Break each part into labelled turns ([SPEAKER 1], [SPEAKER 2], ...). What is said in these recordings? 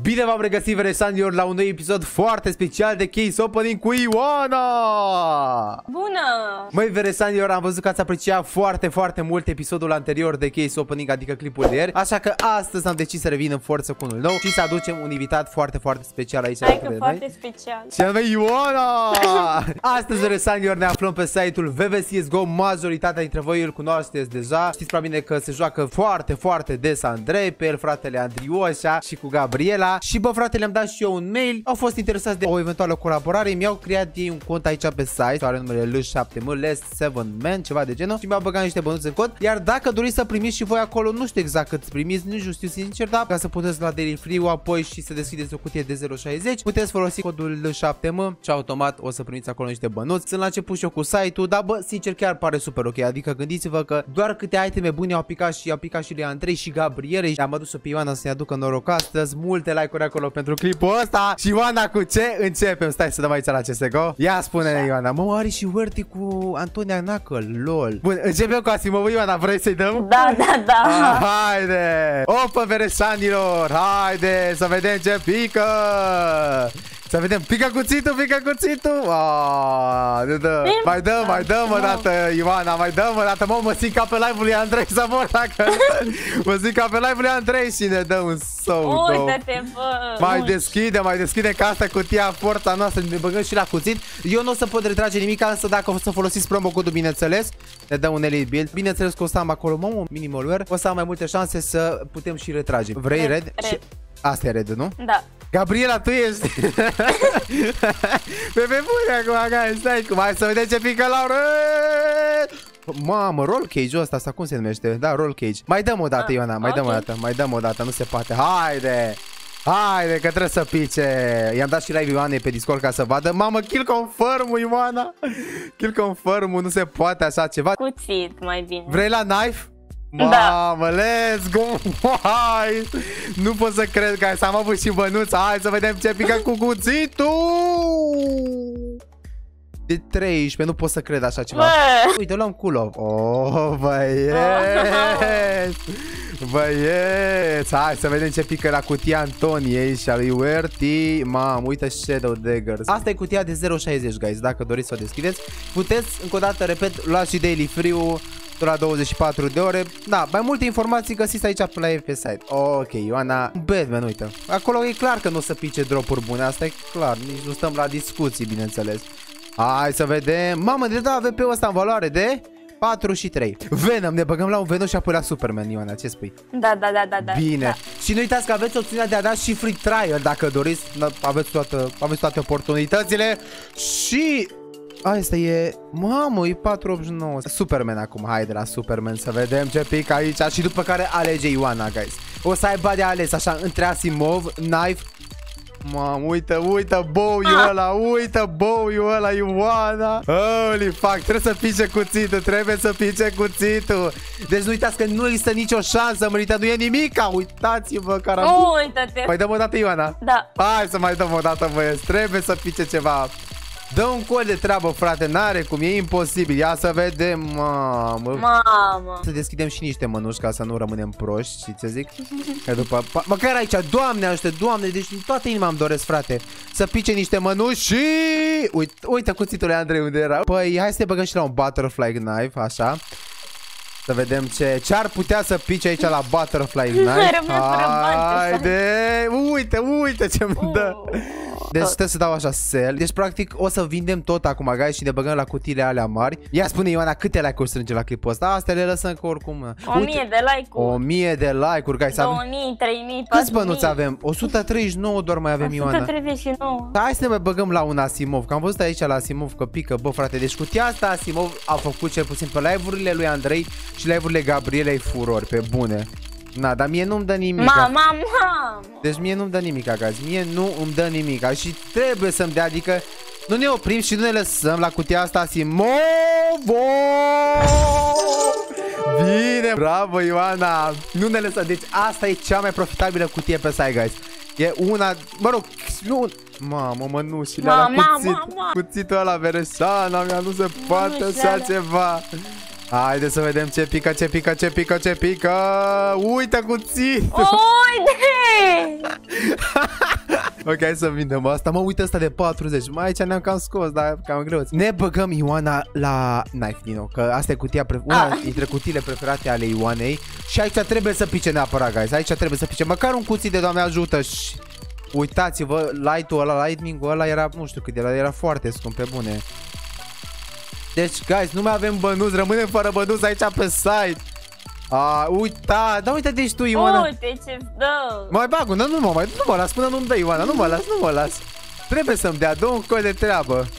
[SPEAKER 1] Bine v-am regăsit, veresanilor, la un nou episod foarte special de Case Opening cu Ioana!
[SPEAKER 2] Bună!
[SPEAKER 1] Măi, veresanilor, am văzut că ați apreciat foarte mult episodul anterior de Case Opening, adică clipul de ieri. Așa că astăzi am decis să revin în forță cu unul nou și să aducem un invitat foarte special aici.
[SPEAKER 2] Hai că foarte special.
[SPEAKER 1] Și anume Ioana! Astăzi, veresanilor, ne aflăm pe site-ul VVCSGO. Majoritatea dintre voi îl cunoașteți deja. Știți prea bine că se joacă foarte des Andrei, pe el fratele Andrioșa și cu Gabriela. Și bă, frate, le-am dat și eu un mail. Au fost interesați de o eventuală colaborare. Mi-au creat ei un cont aici pe site, are numele L7M, Last 7 Man, ceva de genul. Și mi-au băgat niște bănuți în cod. Iar dacă doriți să primiți și voi acolo, nu știu exact cât primiți, nici nu știu sincer, dar ca să puteți la Daily Free apoi și să deschideți o cutie de 0.60, puteți folosi codul L7M și automat o să primiți acolo niște bănuți. Sunt la început și eu cu site-ul, dar bă, sincer chiar pare super ok. Adică gândiți-vă că doar câte iteme bune au picat și lui Andrei și Gabriele. Am adus-o pe Ioana să-i aducă noroc astăzi. Multe like-uri acolo pentru clipul ăsta. Și Ioana, cu ce începem? Stai să dăm aici la CSGO. Ia spune-ne, Ioana. Mă, are și Werty cu Antonia Knuckle, lol. Bun, începem cu Asimov. Ioana, vrei să-i dăm?
[SPEAKER 2] Da.
[SPEAKER 1] Haide! Opă, veresanilor! Haide să vedem ce pică! Să vedem, pică cuțitul! Mai dăm o dată, Ioana, mai dăm o dată. Mă simt ca pe live-ul lui Andrei, să mor dacă... Mă simt ca pe live-ul lui Andrei și ne dă un soul.
[SPEAKER 2] Uită-te, bă!
[SPEAKER 1] Mai deschide ca asta cutia, forța noastră, ne băgăm și la cuțit. Eu nu o să pot retrage nimic, însă dacă o să folosiți promo codul, bineînțeles, ne dă un elite build. Bineînțeles că o să am acolo, un minimalware, o să am mai multe șanse să putem și retrage. Vrei red? Și... asta e red, nu?
[SPEAKER 2] Da.
[SPEAKER 1] Gabriela, tu ești. Pe bune acum, stai cum. Hai să vedem ce pică la mamă, roll cage-ul ăsta, cum se numește? Da, roll cage. Mai dăm o dată, Ioana, mai dăm o dată, nu se poate. Haide, că trebuie să pice. I-am dat și live Ioanei pe Discord ca să vadă. Mamă, kill confirm-ul, Ioana. Kill confirm-ul, nu se poate așa ceva.
[SPEAKER 2] Cuțit, mai bine.
[SPEAKER 1] Vrei la knife? Mamă, let's go! Hai! Nu pot să cred că am avut și bănuț. Hai să vedem ce pică cu cuțitul! De 13, nu pot să cred așa ceva. Uite, luăm cool-off. Oh, băieți! Hai să vedem ce pică la cutia Antoniei și a lui Werty. Mamă, uite Shadow Daggers. Asta e cutia de 0.60, guys. Dacă doriți să o deschideți, puteți, încă o dată, repet, luați și Daily Free-ul la 24 de ore. Da, mai multe informații găsiți aici pe site. Ok, Ioana, Batman, uite. Acolo e clar că nu o să pice dropuri bune. Asta e clar, nici nu stăm la discuții, bineînțeles. Hai să vedem. Mamă, de da, VP-ul ăsta în valoare de 4 și 3. Venom, ne băgăm la un Venom și apoi la Superman, Ioana, ce spui?
[SPEAKER 2] Da.
[SPEAKER 1] Bine. Da. Și nu uitați că aveți opțiunea de a da și free trial dacă doriți. Aveți toate oportunitățile. Și asta e... mamă, e 489. Superman acum, haide la Superman să vedem ce pică aici. Și după care alege Ioana, guys. O să aibă de ales așa între Asimov, Knife. Mamă, uite bow-ul ăla, Ioana. Holy fuck, trebuie să pice cuțitul. Deci nu uitați că nu există nicio șansă, mărită, nu e nimica. Uitați-vă, caramba.
[SPEAKER 2] Uită-te.
[SPEAKER 1] Mai dăm o dată, Ioana?
[SPEAKER 2] Da.
[SPEAKER 1] Hai să mai dăm o dată, băieți. Trebuie să pice ceva. Dă un col de treabă, frate, n-are cum, e imposibil. Ia să vedem, mamă. Să deschidem și niște mănuși ca să nu rămânem proști, și ce zic? Că după... măcar aici, Doamne ajută, Doamne, deci din toată inima îmi doresc, frate, să pice niște mănuși și... uite cuțitul lui Andrei unde era. Păi, hai să ne băgăm și la un butterfly knife, așa. Să vedem ce ar putea să pice aici la butterfly knife. Haide, uite ce-mi dă. Deci trebuie să dau așa sell. Deci practic o să vindem tot acum, guys, și ne băgăm la cutiile alea mari. Ia spune, Ioana, câte like-uri strânge la clipul ăsta? Astea le lăsăm că oricum
[SPEAKER 2] 1000 de like-uri.
[SPEAKER 1] 1000 de like-uri, guys.
[SPEAKER 2] 2000, 3000, 4000.
[SPEAKER 1] Câți bănuți avem? 139 doar mai avem, Ioana.
[SPEAKER 2] 139.
[SPEAKER 1] Hai să ne mai băgăm la un Asimov, că am văzut aici la Asimov că pică, bă, frate. Deci cutia asta Asimov a făcut cel puțin pe live-urile lui Andrei și live-urile Gabrielei furori, pe bune. Na, dar mie nu-mi dă nimic. Deci mie nu-mi dă nimic, guys. Mie nu îmi dă nimic. Și trebuie să-mi dea, adică nu ne oprim și nu ne lăsăm la cutia asta Asimov. Bine, bravo, Ioana. Nu ne lăsăm. Deci asta e cea mai profitabilă cutie pe site, guys. E una, mă rog, nu... Mamă, mănușile la cuțit. Cuțitul ăla, veresana mea, nu se poate așa ceva. Haide să vedem ce pică. Uite cuțitul.
[SPEAKER 2] Uite!
[SPEAKER 1] Ok, hai să vindem asta. Mă, uite asta de 40. Mai aici ne-am cam scos, dar cam greu. Ne băgăm Ioana la knife din nou, că asta e cutia una dintre cutiile preferate ale Ioanei. Și aici trebuie să pice neapărat, guys. Aici trebuie să pice. Măcar un cuțit de Doamne ajută. Și uitați-vă, lightning-ul ăla era, nu știu cât era foarte scump, pe bune. Deci, guys, nu mai avem bănuți. Rămânem fără bănuți aici pe site. Uita, da, uite, deci tu, Ioana.
[SPEAKER 2] Uite ce-ți dă.
[SPEAKER 1] Mai bag una, nu mă las până nu-mi dă, Ioana, nu mă las. Trebuie să-mi dea, dă un coi de treabă.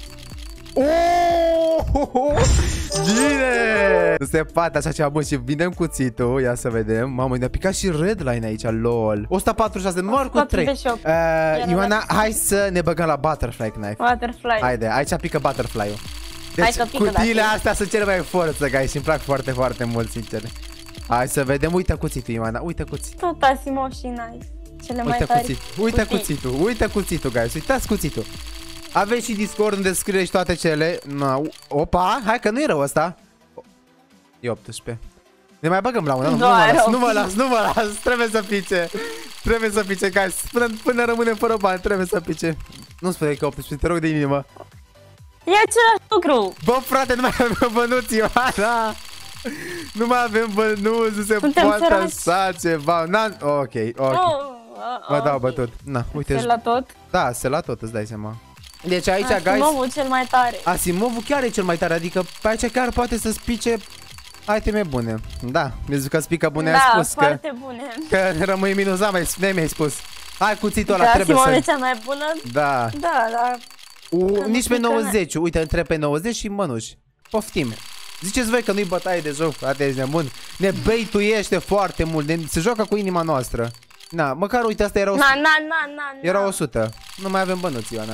[SPEAKER 1] Bine! Nu se poate așa ceva bun și vindem cuțitul, ia să vedem. Mamă, ne-a picat și redline aici, lol. 146, număr cu 3. Ioana, hai să ne băgăm la butterfly knife.
[SPEAKER 2] Butterfly.
[SPEAKER 1] Haide, aici pică butterfly-ul. Deci cutiile astea sunt cele mai forță, guys, și îmi plac foarte, foarte mult, sincer. Hai să vedem, uite cuțitul, Ioana, uite cuțitul.
[SPEAKER 2] Tot Asimo și Nice. Cele mai tari.
[SPEAKER 1] Uite cuțitul, guys, uitați cuțitul. Aveți și Discord unde scrie și toate cele. Opa, hai că nu e rău ăsta. E 18. Ne mai băgăm la una, nu mă las, trebuie să pice. Trebuie să pice, guys, până rămânem fără bani, trebuie să pice. Nu spune că 18, te rog de inimă.
[SPEAKER 2] E același lucru.
[SPEAKER 1] Bă, frate, nu mai avem bănuți, Ioana. Nu mai avem bănuți, nu se poate așa ceva. Ok. Mă dau bătut. Na, uite.
[SPEAKER 2] Se la tot?
[SPEAKER 1] Da, se la tot, îți dai seama. Deci aici, guys,
[SPEAKER 2] Asimovul cel mai tare.
[SPEAKER 1] Asimovul chiar e cel mai tare, adică pe aici chiar poate să spice iteme bune. Da, mi-a zis că spică bune, ai spus că...
[SPEAKER 2] foarte bune.
[SPEAKER 1] Că rămâi minuzat, mi-ai spus. Hai, cuțitul ăla trebuie să...
[SPEAKER 2] Asimov e cea mai bună?
[SPEAKER 1] Da.
[SPEAKER 2] Da.
[SPEAKER 1] Nici pe 90, uite, între pe 90 și mănuși. Poftim. Ziceți voi că nu-i bătaie de joc, frate, ești nebun. Ne băituiește foarte mult, se joacă cu inima noastră. Na, măcar uite, asta era 100. Era 100. Nu mai avem bănuți, Ioana.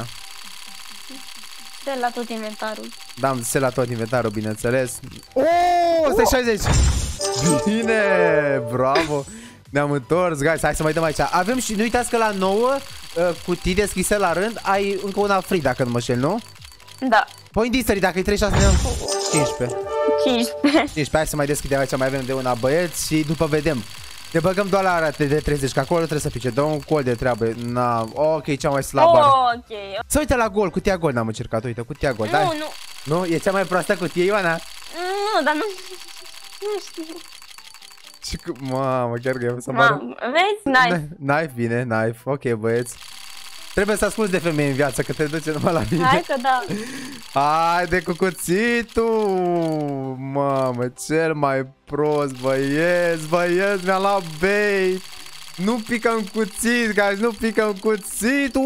[SPEAKER 2] Se la tot inventarul.
[SPEAKER 1] Da, se la tot inventarul, bineînțeles. Asta e 60. Bine, bravo. Ne-am întors, guys, hai să mai dăm aici. Avem și, nu uitați că la 9 cutii deschise la rând, ai încă una free, dacă nu mă șel, nu?
[SPEAKER 2] Da.
[SPEAKER 1] Păi indistării, dacă e 36, ne-am 15.
[SPEAKER 2] 15.
[SPEAKER 1] Hai să mai deschidem aici, mai avem de una, băieți, și după vedem. Ne băgăm doar la rate de 30, că acolo trebuie să pice. Dă un col de treabă. Na, ok, cea mai slabă.
[SPEAKER 2] Ok.
[SPEAKER 1] Să uite la gol, cutia gol n-am încercat, uite, cutia gol. Nu, e cea mai proastă cutie, Ioana?
[SPEAKER 2] Nu, dar nu știu.
[SPEAKER 1] Și mamă, chiar că e să mă...
[SPEAKER 2] Vezi?
[SPEAKER 1] Knife, bine, knife. Ok, băieți. Trebuie să asculti de femei în viață, că te duce numai la mine.
[SPEAKER 2] Hai că da.
[SPEAKER 1] Haide cu cuțitul. Mamă, cel mai prost, băieți, mi-a luat bait. Nu pică în cuțit, guys, nu pică în cuțit.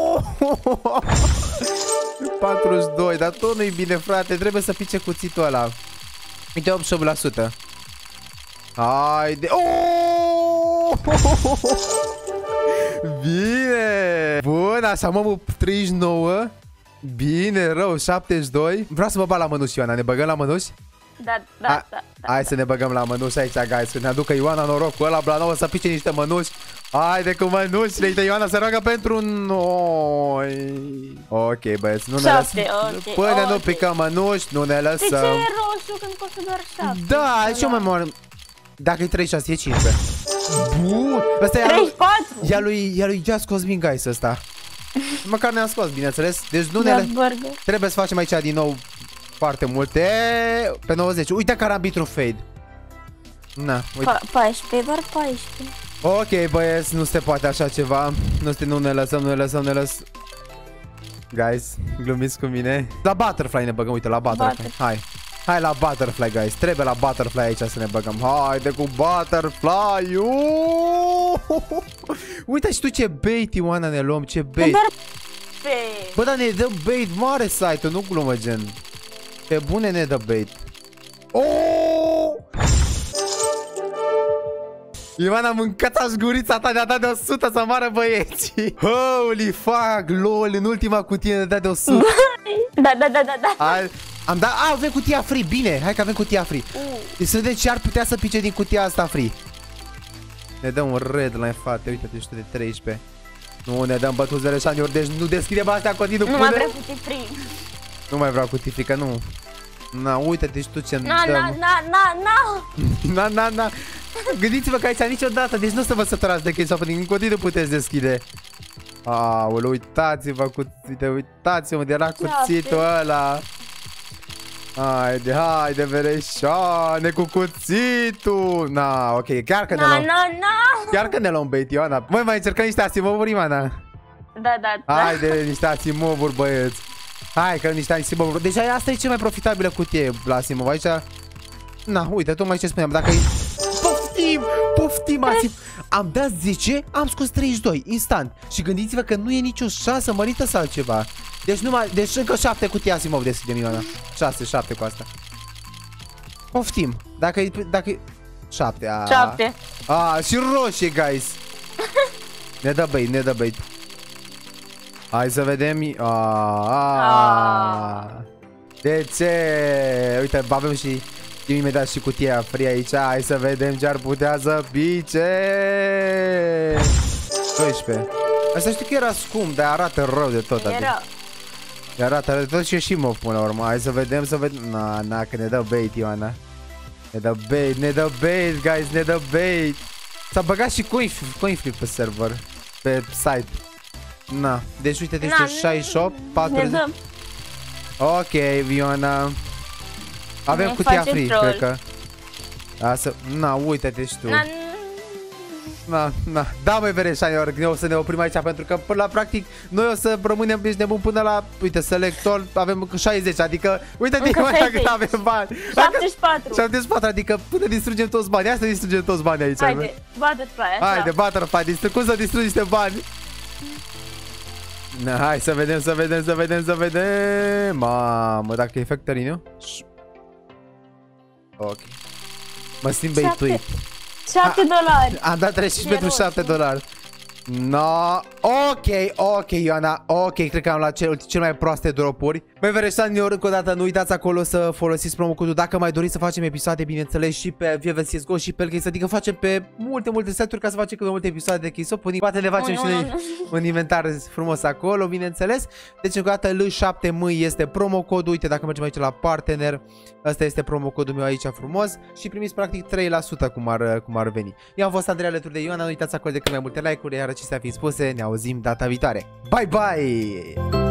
[SPEAKER 1] 42, dar tot nu-i bine, frate. Trebuie să pice cuțitul ăla. Uite, 88%. Haide. Bine. Bun, așa, mă, 39. Bine, rău, 72. Vreau să mă bag la mănuși, Ioana, ne băgăm la mănuși?
[SPEAKER 2] Da.
[SPEAKER 1] Hai să ne băgăm la mănuși aici, guys, să ne aducă Ioana norocul ăla, la nouă să pice niște mănuși. Haide cu mănușile, uite, Ioana se roagă pentru noi. Ok, băieți, nu ne lăsăm. Până nu picăm mănuși, nu ne lăsăm.
[SPEAKER 2] De ce e roșu când poți să doar 7?
[SPEAKER 1] Da, și eu mai mor. Dacă e 36, e 15. Bun, ăsta e
[SPEAKER 2] 34.
[SPEAKER 1] E lui Just Cosmin, guys, ăsta. Măcar ne-am scos, bineînțeles. Deci nu ne trebuie să facem aici din nou foarte multe. Pe 90. Uite carambitru fade. Na, uite.
[SPEAKER 2] 14, doar 14.
[SPEAKER 1] Ok, băieți, nu se poate așa ceva. Nu ne lăsăm. Guys, glumiți cu mine. La butterfly ne băgăm, uite, la butterfly. Hai la butterfly, guys. Trebuie la butterfly aici să ne băgăm. Haide cu butterfly. Uite și tu ce bait, Ioana, ne luăm, ce bait. Bă, dar ne dă bait mare site-ul, nu glumă, gen. Pe bune ne dă bait. Ioana, mâncați-aș gurița ta, de-a dat de 100 să moară băieții. Holy fuck, lol, în ultima cutie ne-a dat de 100.
[SPEAKER 2] Da.
[SPEAKER 1] Am dat, avem cutia free, bine, hai că avem cutia free. Deci să vedem ce ar putea să pice din cutia asta free. Ne dăm un redline, frate, uite-te și tu de 13. Nu ne dăm bătuți de reșaniuri, deci nu deschidem astea continuu.
[SPEAKER 2] Nu mai vreau cutii free.
[SPEAKER 1] Nu mai vreau cutii free, că nu. Na, uite-te și tu ce-mi
[SPEAKER 2] dăm. Na.
[SPEAKER 1] Gândiți-vă că aici niciodată, deci nu o să vă săturați de chestia, în continuu puteți deschide. Aoleu, uitați-vă, uitați-mă de la cuțitul ăla. Haide, Vereșane, cu cuțitul. Na, ok, chiar că ne luăm. Chiar că ne luăm bait, Ioana. Voi mai încercăm niște asimoburi, Ioana?
[SPEAKER 2] Da.
[SPEAKER 1] Haide, niște asimoburi, băieți. Hai că niște asimoburi. Deci asta e cea mai profitabilă cutie la asimov. Aici, na, uite, tocmai ce spuneam. Dacă e... Poftim, am dat 10, am scos 32, instant. Și gândiți-vă că nu e nicio șansă mărită sau ceva. Deci încă 7 cutii asimov deschidem, Ioana. 6-7 cu asta. Poftim. Dacă e 7.
[SPEAKER 2] 7.
[SPEAKER 1] Și roșie, guys. Ne dă bait. Hai să vedem. De ce? Uite, avem și imediat și cutia free aici. Hai să vedem ce ar putea să pice. 12. Asta știu că era scump, dar arată rău de tot. Arată rău de tot și e și mov până la urmă. Hai să vedem. Na, că ne dă bait, Ioana. Ne dă bait, guys, ne dă bait. S-a băgat și coin flip pe server, pe site. Na, deci uite, 68, 40. Ok, Ioana. Avem cutia free, cred că. Na, uite-te și tu. Na. Da, măi, Vereșane, o să ne oprim aici, pentru că până la practic noi o să rămânem ești nebun până la, uite, selector, avem 60, adică uite-te cât avem bani. 74, adică până distrugem toți banii. Hai să distrugem toți banii aici.
[SPEAKER 2] Haide, Butterfly, așa.
[SPEAKER 1] Haide, Butterfly, cum să distrugi niște bani? Na, hai să vedem. Mamă, dacă e factory, nu? Ok. Mă simt baituit.
[SPEAKER 2] 7 dolari.
[SPEAKER 1] Am dat 35 pentru 7 dolari. No, ok, Ioana. Ok, cred că am luat cel mai proaste dropuri. Băi, Vereșani, încă o dată nu uitați acolo să folosiți promocodul dacă mai doriți să facem episoade, bineînțeles, și pe VVCSGO și pe Case, adică facem pe multe seturi ca să facem cât mai multe episoade de Case. Poate le facem și un inventar frumos acolo, bineînțeles. Deci încă o dată L7M este promocodul. Uite, dacă mergem aici la partener, ăsta este promocodul meu aici frumos și primiți practic 3% cum ar veni. Eu am fost Andrei alături de Ioana, nu uitați acolo de cât mai multe like-uri, iar acestea fiind spuse, ne auzim data viitoare. Bye bye!